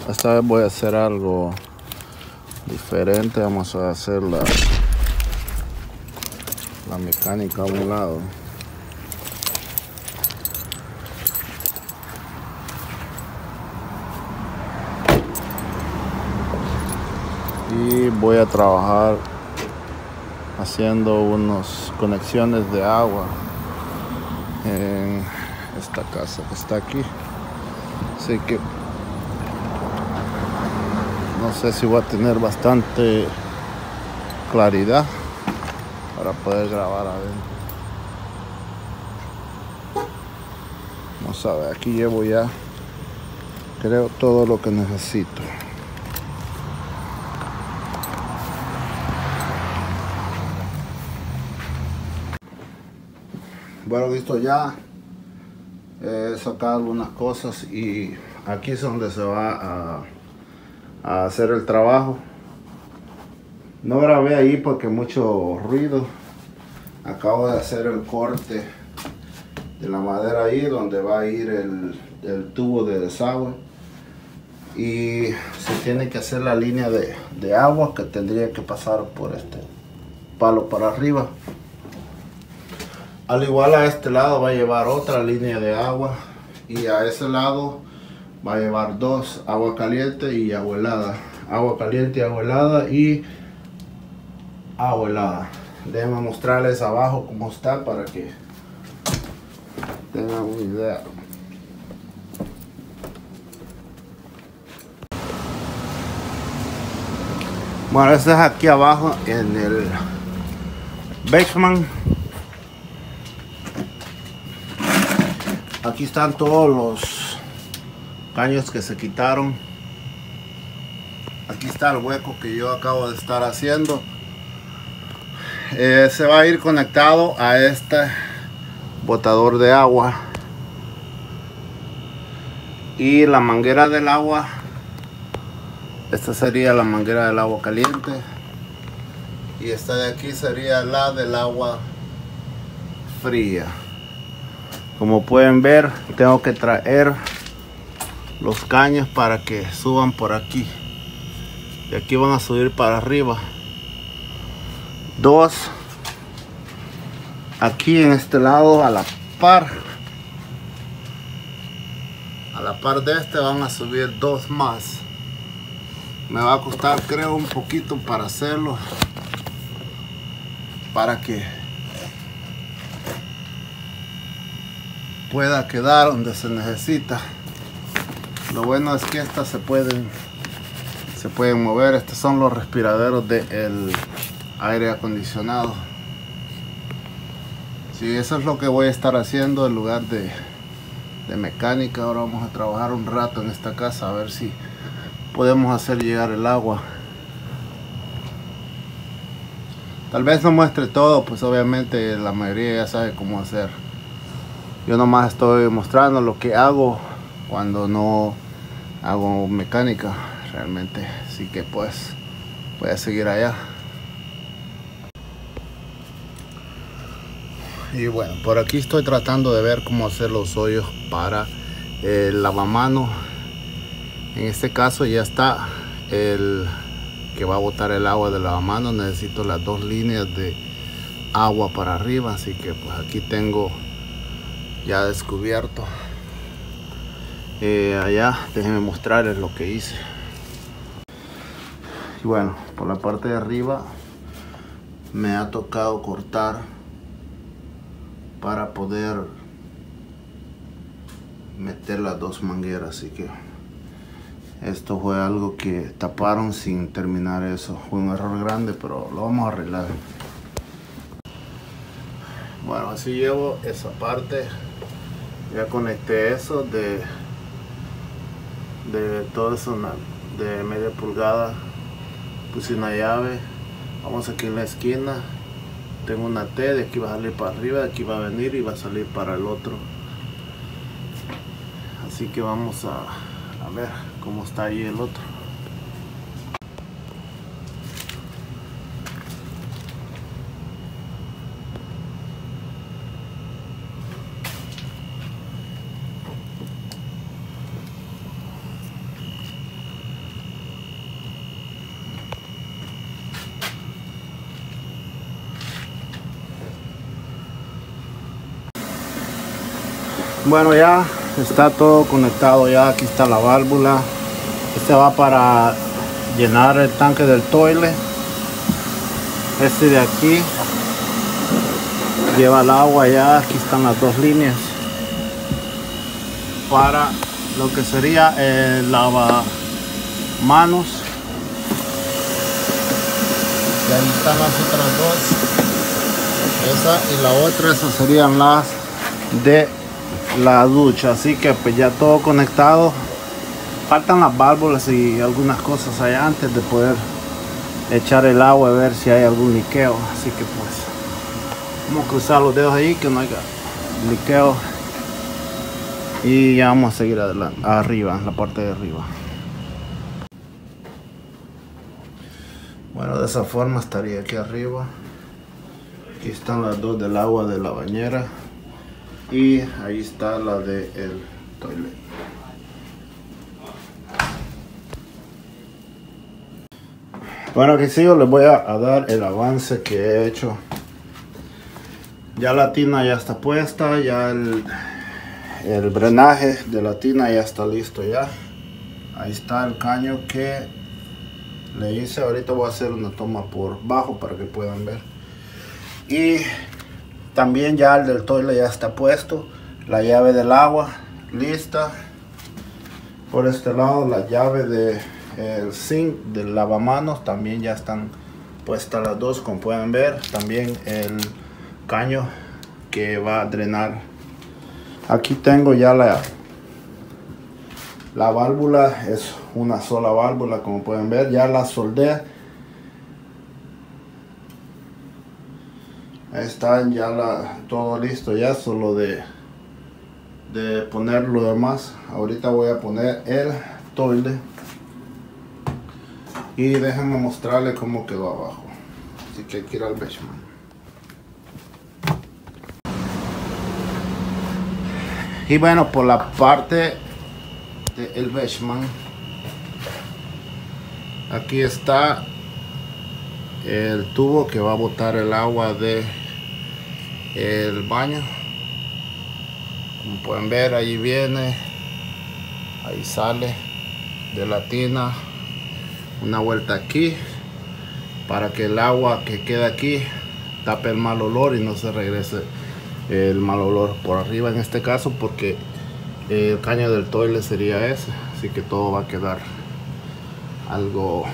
Esta vez voy a hacer algo diferente. Vamos a hacer la mecánica a un lado. Y voy a trabajar haciendo unas conexiones de agua en esta casa que está aquí. Así que no sé si voy a tener bastante claridad para poder grabar adentro. Vamos a ver, aquí llevo ya, creo, todo lo que necesito. Bueno, listo ya. He sacado algunas cosas y aquí es donde se va a hacer el trabajo. No grabé ahí porque mucho ruido. Acabo de hacer el corte de la madera ahí donde va a ir el tubo de desagüe, y se tiene que hacer la línea de agua que tendría que pasar por este palo para arriba. Al igual, a este lado va a llevar otra línea de agua, y a ese lado va a llevar dos: agua caliente y agua helada. Agua caliente y agua helada y agua helada. Déjenme mostrarles abajo cómo está para que tengan una idea. Bueno, este es aquí abajo en el basement. Aquí están todos los caños que se quitaron. Aquí está el hueco que yo acabo de estar haciendo. Se va a ir conectado a este botador de agua, y la manguera del agua, esta sería la manguera del agua caliente, y esta de aquí sería la del agua fría. Como pueden ver, tengo que traer los caños para que suban por aquí, y aquí van a subir para arriba. Dos aquí en este lado a la par de este van a subir dos más. Me va a costar, creo, un poquito para hacerlo, para que pueda quedar donde se necesita. Lo bueno es que estas se pueden mover. Estos son los respiraderos del aire acondicionado. Sí, eso es lo que voy a estar haciendo en lugar de mecánica. Ahora vamos a trabajar un rato en esta casa, a ver si podemos hacer llegar el agua. Tal vez no muestre todo, pues obviamente la mayoría ya sabe cómo hacer. Yo nomás estoy mostrando lo que hago cuando no hago mecánica realmente. Así que pues voy a seguir allá. Y bueno, por aquí estoy tratando de ver cómo hacer los hoyos para el lavamanos. En este caso ya está el que va a botar el agua del lavamanos. Necesito las dos líneas de agua para arriba, así que pues aquí tengo ya descubierto. Allá déjenme mostrarles lo que hice. Y bueno, por la parte de arriba me ha tocado cortar para poder meter las dos mangueras, así que esto fue algo que taparon sin terminar. Eso fue un error grande, pero lo vamos a arreglar. Bueno, así llevo esa parte. Ya conecté eso de todo eso de media pulgada. Puse una llave. Vamos aquí en la esquina. Tengo una T, de aquí va a salir para arriba, de aquí va a venir y va a salir para el otro. Así que vamos a ver cómo está ahí el otro. Bueno, ya está todo conectado, ya aquí está la válvula. Este va para llenar el tanque del toilet. Este de aquí lleva el agua, ya aquí están las dos líneas para lo que sería el lavamanos. Y ahí están las otras dos, esa y la otra, esas serían las de la ducha. Así que pues ya todo conectado. Faltan las válvulas y algunas cosas allá antes de poder echar el agua y ver si hay algún liqueo. Así que pues vamos a cruzar los dedos ahí que no haya liqueo y ya vamos a seguir adelante, arriba, en la parte de arriba. Bueno, de esa forma estaría aquí arriba. Aquí están las dos del agua de la bañera y ahí está la del toilet. Bueno, aquí sigo, les voy a dar el avance que he hecho. Ya la tina ya está puesta, ya el drenaje de la tina ya está listo ya. Ahí está el caño que le hice. Ahorita voy a hacer una toma por bajo para que puedan ver. Y también ya el del toilet ya está puesto. La llave del agua lista. Por este lado la llave del zinc del lavamanos también ya están puestas las dos, como pueden ver. También el caño que va a drenar. Aquí tengo ya la válvula, es una sola válvula, como pueden ver. Ya la soldé. Ahí está ya todo listo, ya solo de poner lo demás. Ahorita voy a poner el toilet y déjenme mostrarle cómo quedó abajo. Así que hay que ir al basement. Y bueno, por la parte del basement, aquí está el tubo que va a botar el agua de el baño. Como pueden ver, ahí viene, ahí sale de la tina, una vuelta aquí para que el agua que queda aquí tape el mal olor y no se regrese el mal olor por arriba, en este caso, porque el caño del toilet sería ese, así que todo va a quedar algo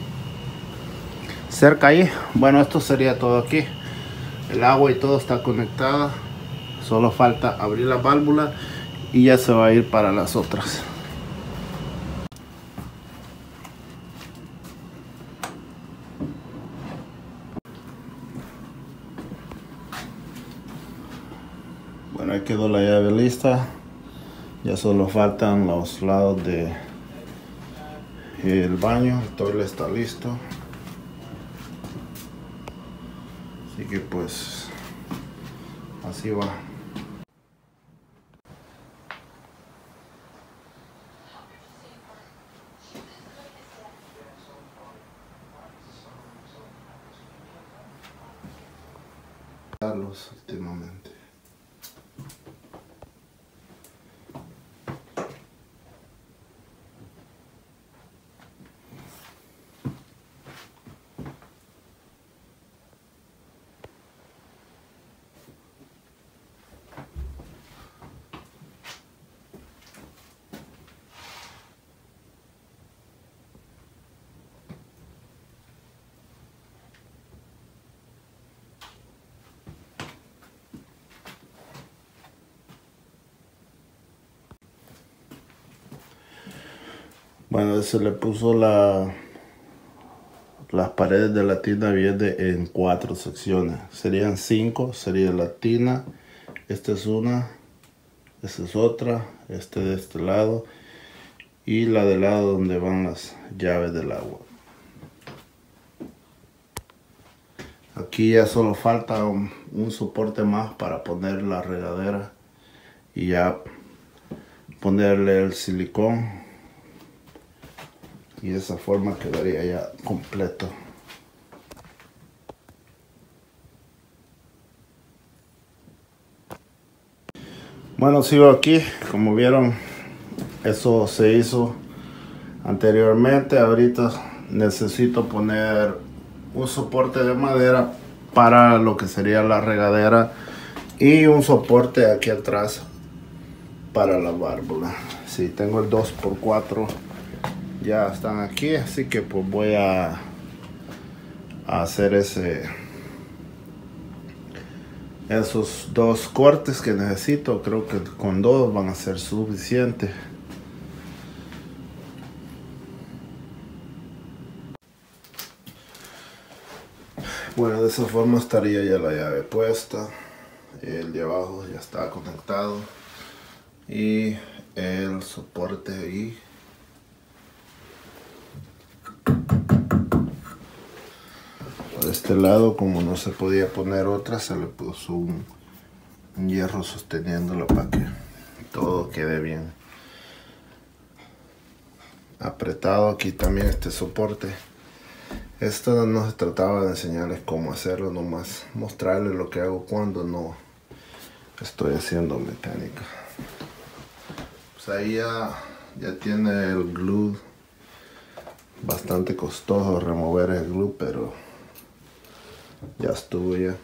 cerca ahí. Bueno, esto sería todo aquí. El agua y todo está conectada, solo falta abrir la válvula y ya se va a ir para las otras. Bueno, ahí quedó la llave lista. Ya solo faltan los lados de el baño. El toilet está listo. Así que pues así va. Últimamente. Bueno, se le puso las paredes de la tina viene en 4 secciones. Serían 5, sería la tina. Esta es una, esta es otra, este de este lado y la del lado donde van las llaves del agua. Aquí ya solo falta un soporte más para poner la regadera y ya ponerle el silicón. Y de esa forma quedaría ya completo. Bueno, sigo aquí. Como vieron, eso se hizo anteriormente. Ahorita necesito poner un soporte de madera para lo que sería la regadera y un soporte aquí atrás para la válvula. Si tengo el 2x4, ya están aquí, así que pues voy a hacer esos dos cortes que necesito. Creo que con dos van a ser suficientes. Bueno, de esa forma estaría ya la llave puesta. El de abajo ya está conectado y el soporte ahí. Por este lado, como no se podía poner otra, se le puso un hierro sosteniéndolo para que todo quede bien apretado. Aquí también este soporte. Esto no se trataba de enseñarles cómo hacerlo, nomás mostrarles lo que hago cuando no estoy haciendo mecánica. Pues ahí ya tiene el glue. Bastante costoso remover el glue, pero ya estuvo ya.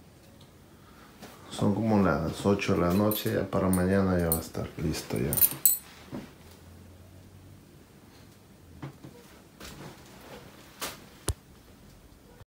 Son como las 8 de la noche, ya para mañana ya va a estar listo ya.